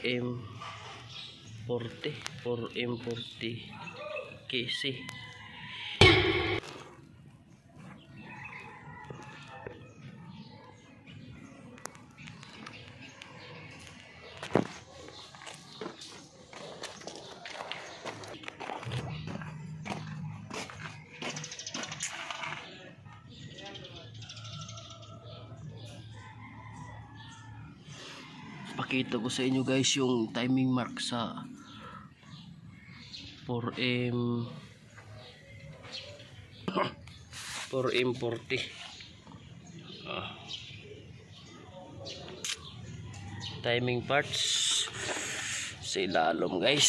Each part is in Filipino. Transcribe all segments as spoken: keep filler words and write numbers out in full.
M forty four M forty K C. Pakita ko sa inyo guys yung timing mark sa four M four M forty. ah. Timing parts sa ilalom guys.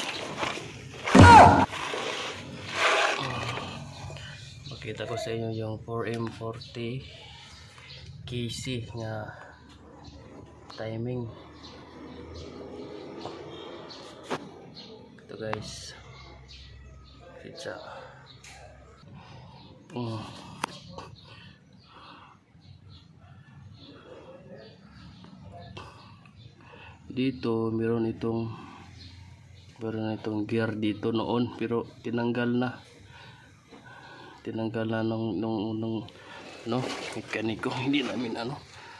Pakita ko sa inyo yung four M forty K C nga timing. Ito guys, pizza. Mm. Dito meron itong meron itong gear dito noon, pero tinanggal na tinanggal na nung nung, nung no mekaniko. Hindi namin ano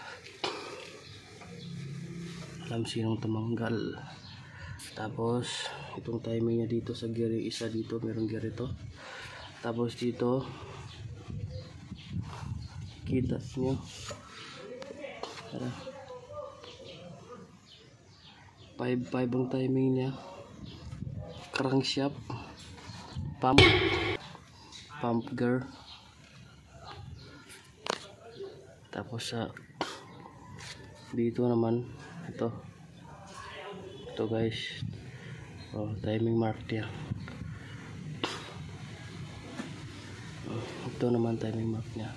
alam sinong tumanggal. Tapos itong timing niya dito sa gear, yung isa dito merong gear ito. Tapos dito kita nyo five five ang timing niya. Crankshaft, pump pump gear. Tapos sa dito naman ito ito guys, oh, timing mark dia. Oh, ito naman timing mark nya.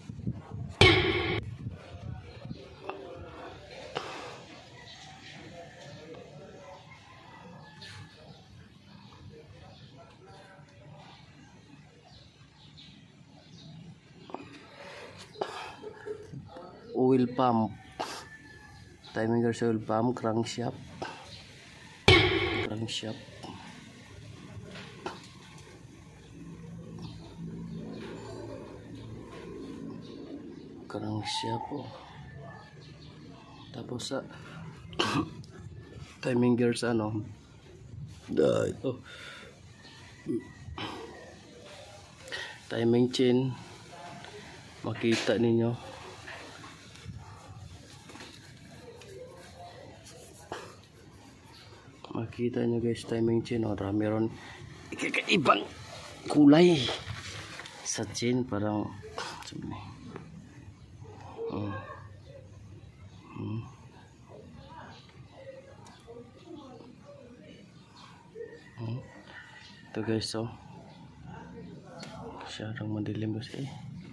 Oil pump, timing gear sa oil pump. Crankshaft crankshaft crankshaft oh. Tapos sa timing gear sa ano da ito timing chain. Makita ninyo makita nyo guys timing chain. O meron ibang kulay sa chain, parang hmm. Hmm. Hmm. Ito guys, so masyadong madilim kasi.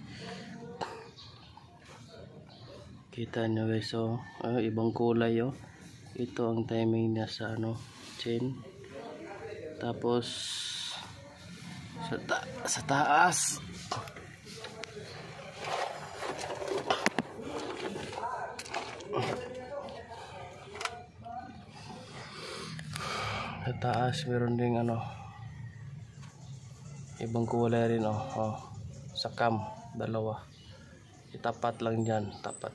Kita nyo guys, so ah, ibang kulay oh. Ito ang timing niya sa ano chain. Tapos sa, ta sa taas sa taas meron ding ano ibang kulay rin oh, oh. Sa cam dalawa, itapat lang dyan, tapat.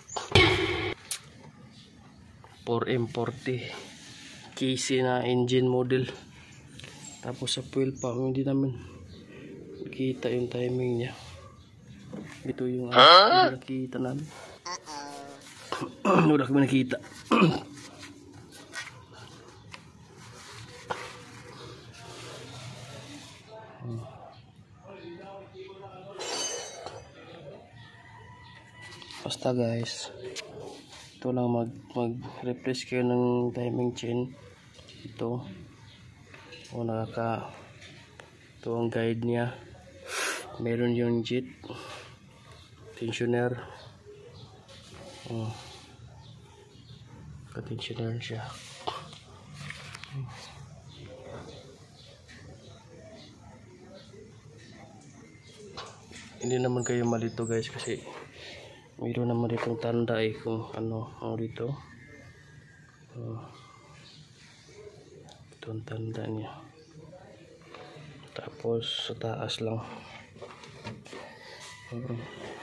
four M forty K C na engine model. Tapos sa fuel pump hindi namin nakita yung timing nya. Ito yung huh? Ano, nakita namin. Wala kami nakita. Basta guys, ito lang mag mag replace kayo ng timing chain. Ito o nakaka ito ang guide niya. Meron yung jet tensioner, oh, ka-tensioner siya. Hindi naman kayo malito guys kasi mayroon naman ditong tanda eh kung ano ang dito. Oh. Ito ang tanda niya. Tapos sa taas lang. Hmm.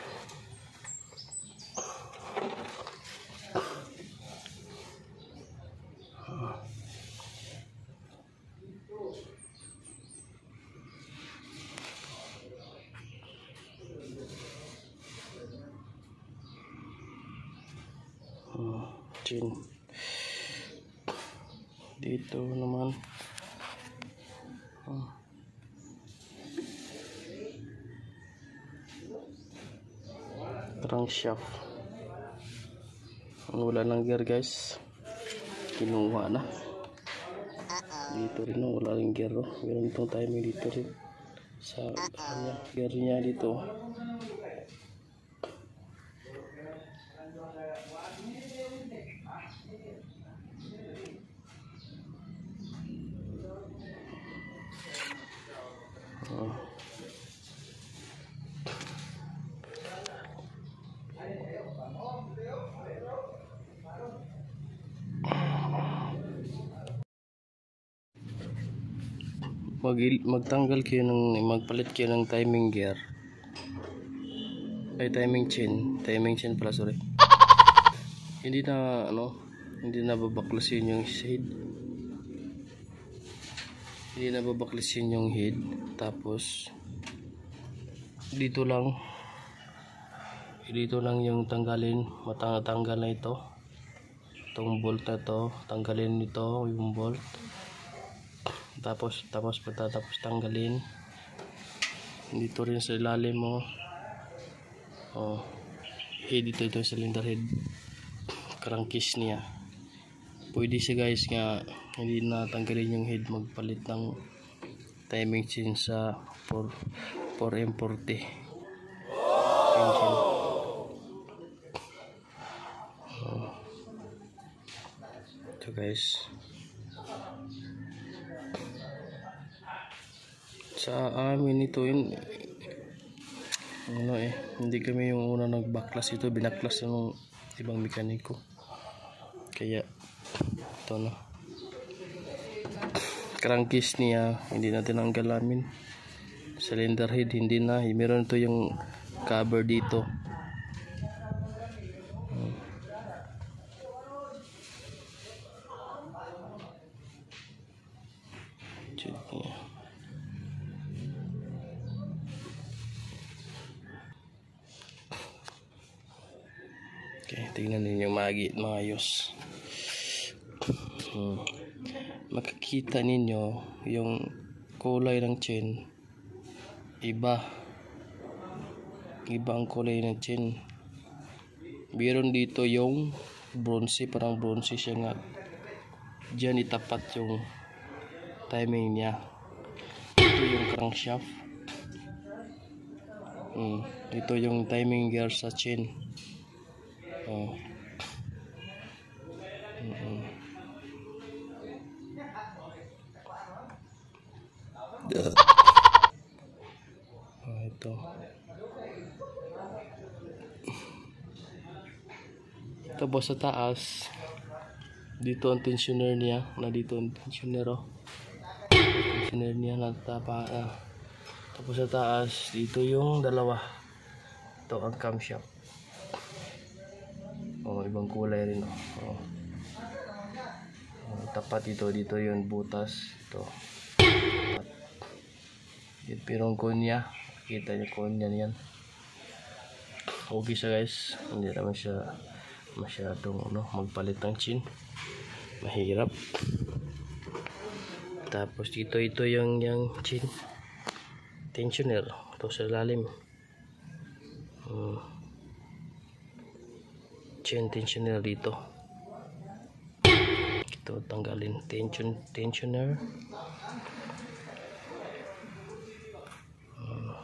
Hmm. Chin. Dito naman. Hmm. Crankshaft. Wala lang gear guys. Kinuha na. Dito rin no, wala rin gear. Meron itong timing dito rin. Sa kanya, gear niya dito. Oh. Mag magtanggal kayo ng magpalit kayo ng timing gear ay timing chain timing chain pala sorry hindi na ano hindi na babaklasin yung head hindi na babaklasin yung head tapos dito lang dito lang yung tanggalin matatanggal na ito itong bolt na ito tanggalin nito yung bolt tapos tapos pagtatapos tanggalin dito rin sa ilalim mo oh head dito ito cylinder head crankcase niya pwede siya guys nga hindi na tanggalin yung head magpalit ng timing chain sa four M forty engine. Oh. Ito guys sa amin ito yun ano eh hindi kami yung una nagbaklas ito binaklas ng ibang mekaniko kaya ito na crankcase niya hindi natin ang galamin cylinder head hindi na meron ito yung cover dito hmm. Check niya. Okay, tingnan ninyo magi maayos. Hmm. Makikita ninyo yung kulay ng chain. Iba. Iba ang kulay ng chain. Meron dito yung bronze, parang bronze siya nga. Diyan itapat yung timing niya. Ito yung crankshaft. Hmm. Ito yung timing gear sa chain. Oh. Mm -mm. Oh, ito. Tapos sa taas, dito ang tensioner niya, na dito ang tensioner oh. Tensioner niya na tapa. Ah. Tapos sa taas, dito yung dalawa. Ito ang camshaft. Oh, ibang kulay rin oh. Oh. Oh, tapat dito, dito yung butas ito. Tapat. Pirong konya, kita niyo konya niyan. Okay siya guys, hindi naman siya masyadong ano, magpalit ng chain. Mahirap. Tapos dito ito yung yung chain tensioner, ito sa lalim. Hmm. Chain tensioner dito. Ito tanggalin tension tensioner. Hmm.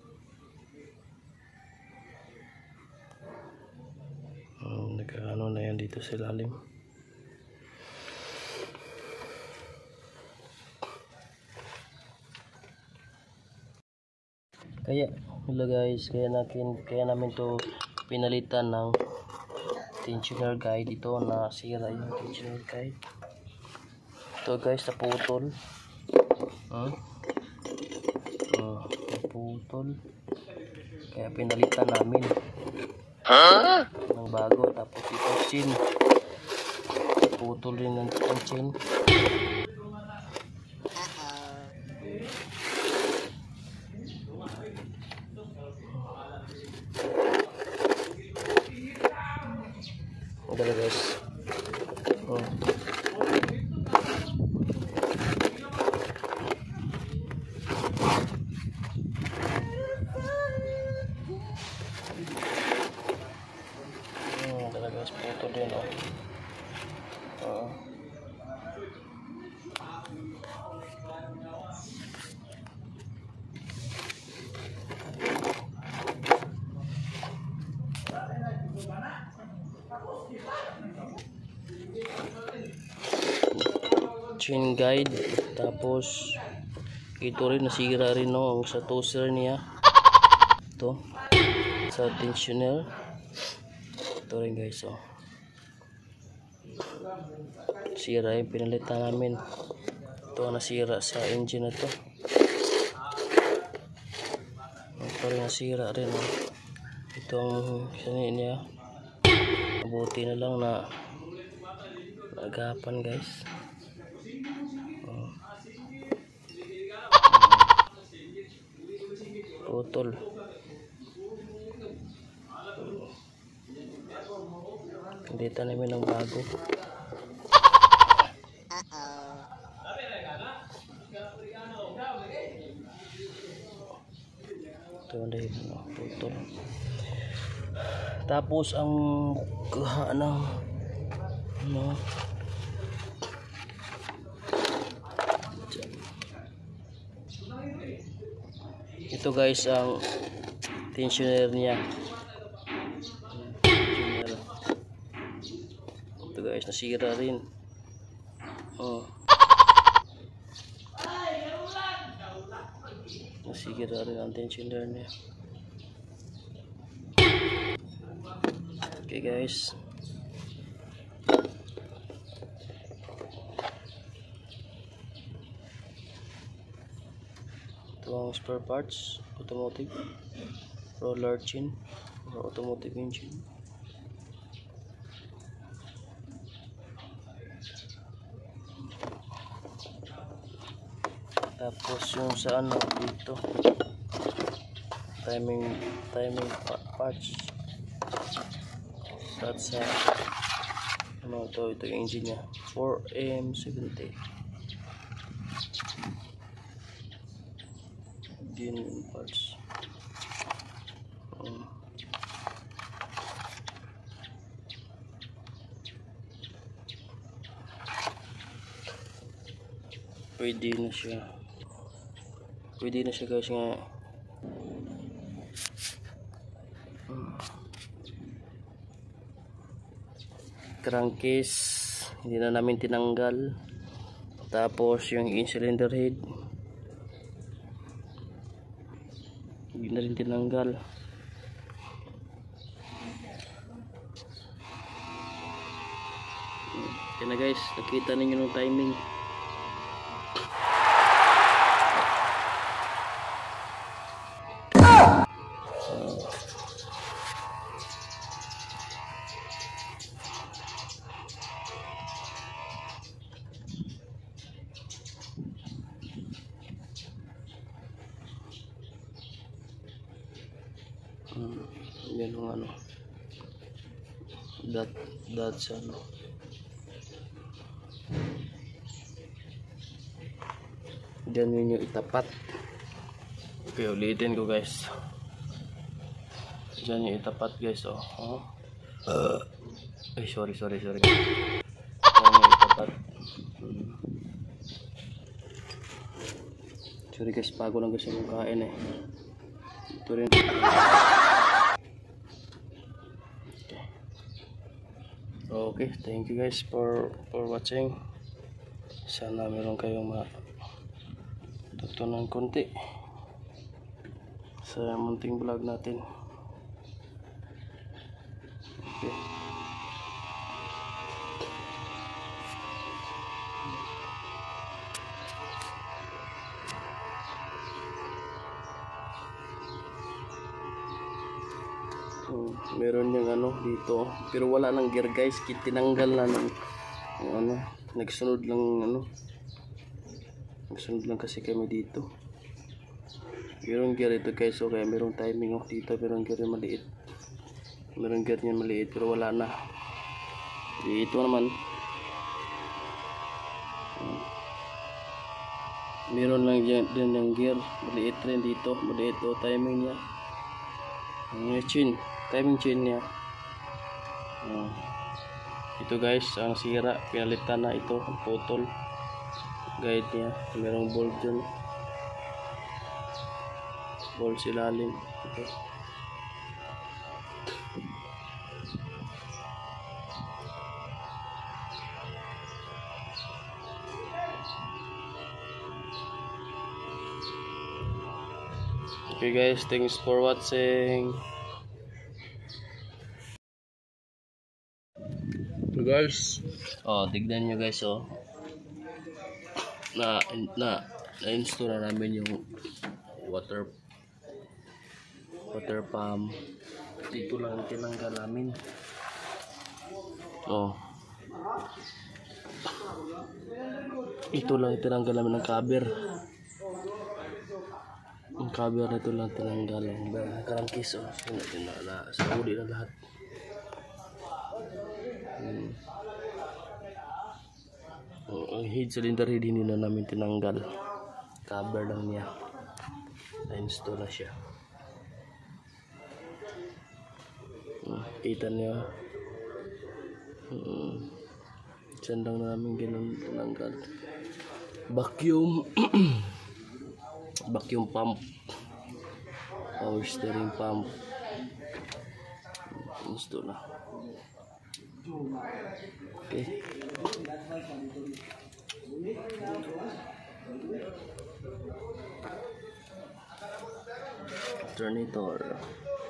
Hmm, nagkaano na yan dito sa lalim. Kaya hello guys, kaya natin kaya namin to pinalitan ng tensioner guide ito na sira yung tensioner guide. Ito Ito guys, naputol. Hmm? Oh, naputol. Kaya pinalitan namin. Huh? Ng bago. Tapos ito chin. Naputol din ng chin. Ito guys. Oh. Guys, puto din oh. Uh. Chain guide, tapos ito rin nasira rin no sa toaster niya. Ito sa tensioner. Ito rin guys oh. Sira yung pinalitan namin. Ito ang nasira sa engine na to. Ito rin nasira rin oh. Ito ang sani niya. Mabuti na lang na nagapan guys. Oh. Putol. Dito namin ng bago. Ito dahil putol. Tapos ang kuha ng ano, ito guys ang tensioner niya. Ito guys nasira rin. Oh. Nasira rin ang tensioner niya. Okay guys. Ito ang spare parts, automotive, roller chin, or automotive engine. Tapos yung sa ano dito, timing timing parts. That's sa ano to, ito yung engine niya, four M seventy. Din parts. Um, pwede na siya. Pwede na siya guys nga. Hmm. Crankcase hindi na namin tinanggal. Tapos yung in-cylinder head hindi na rin tinanggal. Yan na guys, nakita ninyo ng timing. Hmm, yan ang ano, that that's ano, dyan yun yung itapat. Okay, ulitin ko guys, dyan yung itapat guys oh. Huh? Uh, ay sorry sorry sorry dyan yung itapat. Hmm. Sorry guys, bago lang guys yung kain eh. Ito rin. Okay, thank you guys for for watching. Sana meron kayong matutunan konti sa munting vlog natin. Okay. Meron yung ano dito, pero wala nang gear guys, tinanggal na ng yung ano, nagsunod lang ano. Nagsunod lang kasi kami dito. Meron gear ito guys, so kaya merong timing oh dito, merong gear yung maliit. Meron gear niya maliit pero wala na. Dito naman. Meron lang dyan, din yung gear, maliit rin dito, maliit oh timing niya. Yung chain, timing chain niya. Uh, ito guys, ang sira, pinalitan na ito, ang putol. Guide niya, merong bolt dyan. Bolt silalim. Ito. Okay guys, thanks for watching. So guys, oh tignan nyo guys oh, na na na-install na namin yung water water pump. Dito lang tinanggal namin. Oh, ito lang tinanggal namin ng cover. Ang cover nito lang tinanggal. Karangkis oh, na, na, sa uli na lahat. Hmm. Oh, ang head cylinder head hindi na namin tinanggal. Cover lang niya. Na-install na siya. Hmm, kita niya. Hmm. Diyan lang namin ganun tinanggal. Vacuum. Vacuum pump. Power steering pump. Install na. Okay. Alternator.